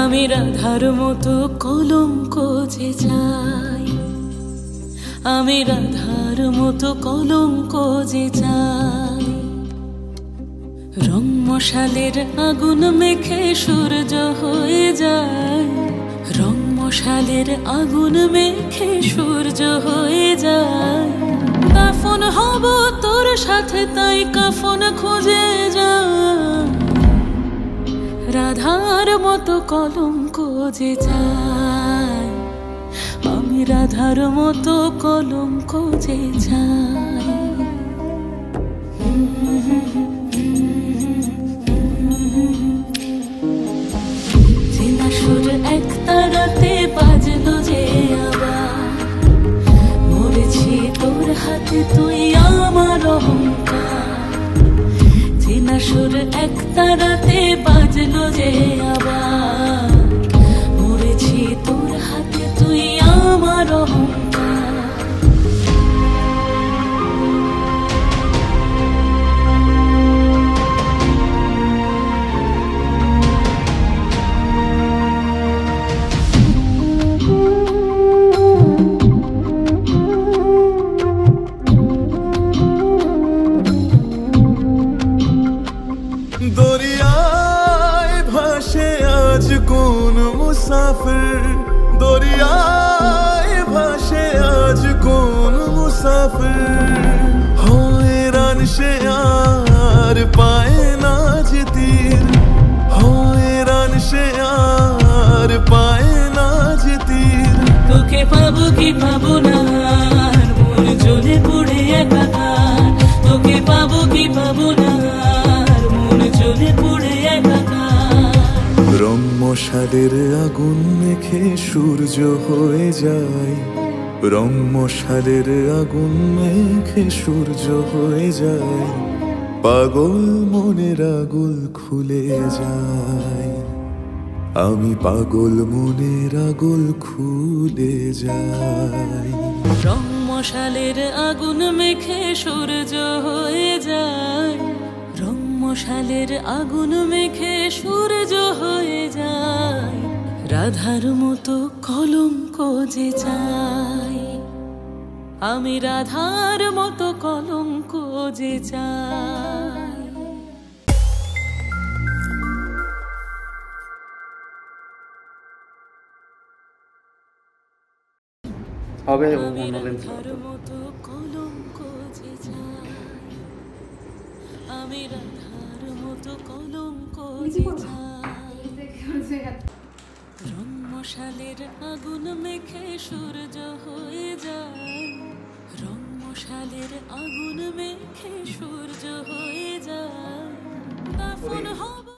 আমি রাধার মতো কলঙ্ক যে চাই, আমি রাধার মতো কলঙ্ক যে চাই। রং মশালের আগুন মেখে সূর্য হয়ে যায়, রং মশালের আগুন মেখে সূর্য হয়ে যায়। কাফন হব তোর সাথে তাই কাফন খুঁজে যায়, রাধার মতো কলঙ্ক যে চাই, আমি রাধার মতো কলঙ্ক যে চাই। চেনা সুর এক তারাতে বাজলো যে আবার, মরেছি তোর হাতে তুই আমার অহংকার। চেনা সুর এক তারাতে বাজলো যে আবার, মরেছি তোর হাতে তুই আমার অহংকার। দরিয়ায় ভাসে আজ কোন মুসাফির, দরিয়ায় ভাসে আজ কোন মুসাফির। হয়রান সে আর পায় না যে তীর, হয়রান সে আর পায় না যে তীর। তোকে পাবো কি পাবো না মন জ্বলে পুড়ে একাকার, তোকে পাবো কি পাবো না মন জ্বলে পুড়ে একাকার। রং মশালের আগুন মেখে সূর্য হয়ে যায়, রং মশালের আগুন মেখে সূর্য হয়ে যায়। পাগল মনের আগুল খুলে যায়, আমি পাগল মনের আগুল খুলে যাই। রং মশালের আগুন মেখে সূর্য হয়ে যায়, রং মশালের আগুন মেখে সূর্য হয়ে যায়। রাধার মতো কলঙ্ক যে চাই, আমি রাধার মতো কলঙ্ক যে চাই। হবে আমি অন্যদিন রাধার মতো কলঙ্ক যে চাই, আমি রাধার মতো কলঙ্ক যে চাই। রং মশালের আগুন মেখে সূর্য হয়ে যায়, রং মশালের আগুন মেখে সূর্য হয়ে যায়। কাফন হব